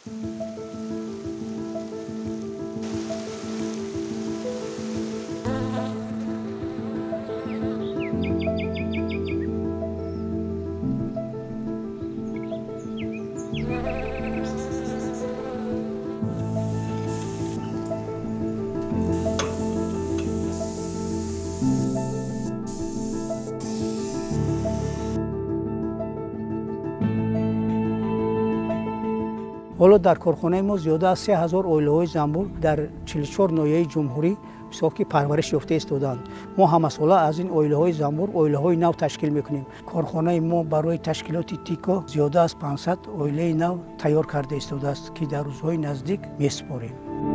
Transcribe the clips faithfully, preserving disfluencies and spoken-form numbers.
حالا در کارخانه ما زیاده از سه هزار اویله‌های زنبور در چهل و چهار ناحیه جمهوری ساکی پرورش یافته ایستادند. ما هم ساله از این اویله‌های زنبور اویله‌های نو تشکیل میکنیم. کارخانه ما برای تشکیلات تیکا زیاده از پانصد اویله نو تیار کرده ایستاده است که در روزهای نزدیک میسپاریم.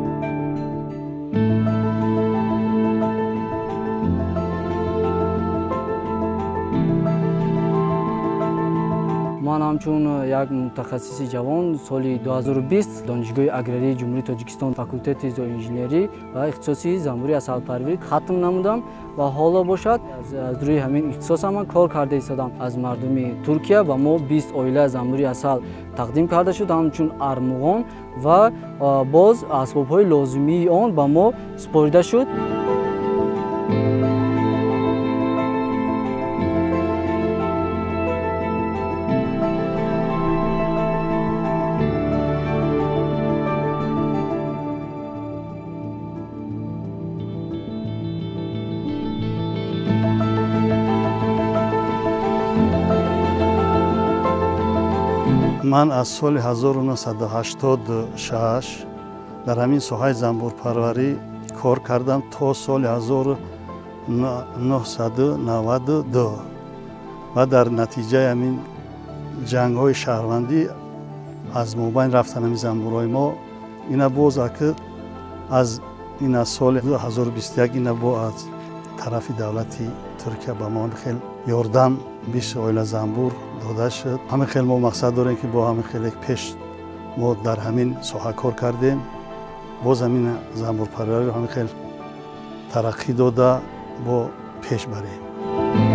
من همچون یک متخصص جوان سال دو هزار و بیست دانشگاه اگراری جمهوری تاجیکستان فاکولته زوینژنری و اختصاصی زنبوری عسلپروری ختم نمودم و حالا باشد از روی همین اختصاص من کار کرده ایستادم. از مردم ترکیه و ما بیست اویله زنبوری عسل تقدیم کرده شد، همچون ارمغان و باز اسباب‌های لازمی آن به ما سپرده شد. من از سال هزار و نهصد و هشتاد و شش در همین ساحه زنبورپروری کار کردم تا سال هزار و نهصد و نود و دو و در نتیجه همین جنگ های شهروندی از مابین رفتن همین زنبورهای ما اینا باز که از این از سال هزار و بیست و یک اینا با از طرف دولت ترکیه به ما خیلی یاردم بیست اویله زنبور داده شد. همین خیلی ما مقصد داریم که با همین خیلی پیش ما در همین ساحه کار کردیم، باز همین زنبورپروری همین خیلی ترقی داده با پیش بریم.